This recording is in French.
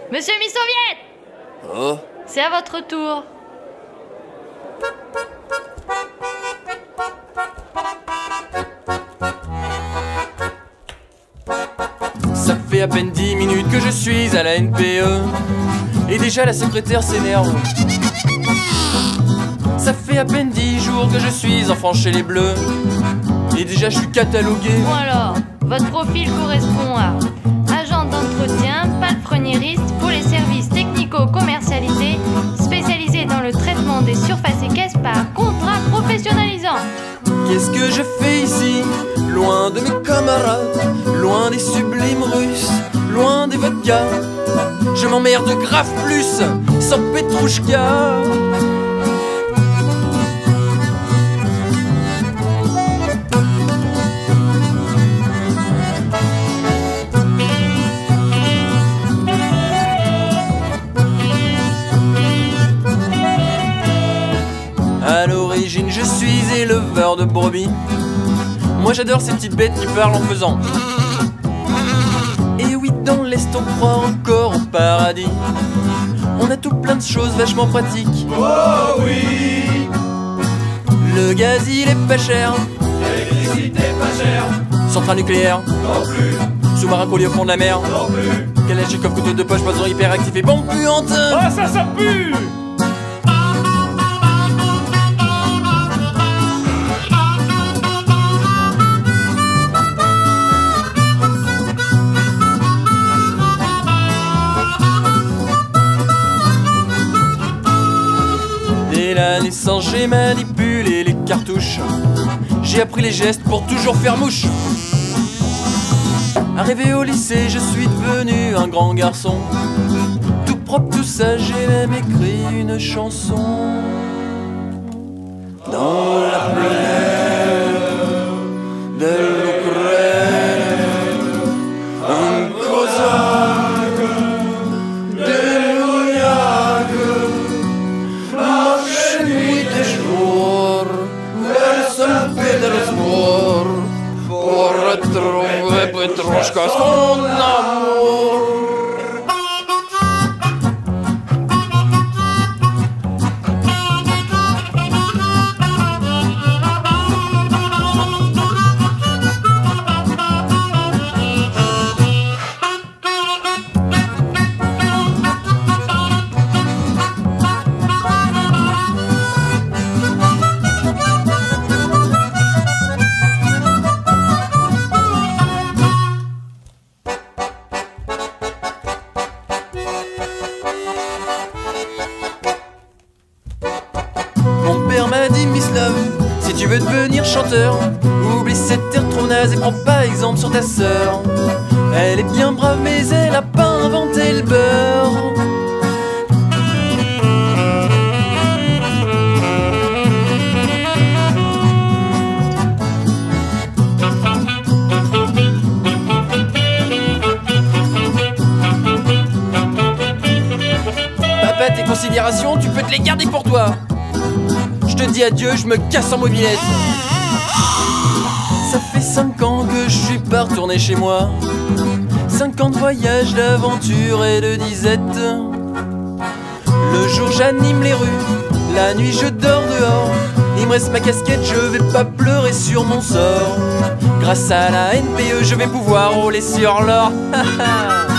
Monsieur Missoviet! Oh. C'est à votre tour. Ça fait à peine 10 minutes que je suis à la NPE et déjà la secrétaire s'énerve. Ça fait à peine 10 jours que je suis enfant chez les Bleus et déjà je suis catalogué. Bon alors, votre profil correspond à agent d'entretien, palefreniériste pour les services technico-commercialisés, spécialisé dans le traitement des surfaces et caisses par contrat professionnalisant. Qu'est-ce que je fais ici? Loin de mes camarades, loin des sublimes russes, loin des vodkas. Je m'emmerde grave plus, sans Petrouchka. À l'origine, je suis éleveur de brebis. Moi j'adore ces petites bêtes qui parlent en faisant. Et oui, dans l'Est on croit encore au paradis. On a tout plein de choses vachement pratiques. Oh oui! Le gaz il est pas cher, L'électricité pas chère, centrale nucléaire, non plus, sous-marin collé au fond de la mer, non plus. Kalachnikov, couteau de poche, poison hyperactif et bombe puante. Ah ça pue! Dès la naissance j'ai manipulé les cartouches. J'ai appris les gestes pour toujours faire mouche. Arrivé au lycée, je suis devenu un grand garçon. Tout propre, tout ça, j'ai même écrit une chanson. Dans la plaine de l'Ukraine, un cosaque de l'Ouniaque marche nuit et jour vers Saint-Pétersbourg pour retrouver Petrouchka, son amour. Mon père m'a dit, Miss Love, si tu veux devenir chanteur, oublie cette air trop naze et prends pas exemple sur ta sœur. Elle est bien brave mais elle a pas inventé le beurre. Papa, tes considérations, tu peux te les garder pour toi. Je te dis adieu, je me casse en mobilette. Ça fait 5 ans que je suis pas retourné chez moi. 5 ans de voyage, d'aventure et de disette. Le jour j'anime les rues, la nuit je dors dehors. Il me reste ma casquette, je vais pas pleurer sur mon sort. Grâce à la NPE, je vais pouvoir rouler sur l'or.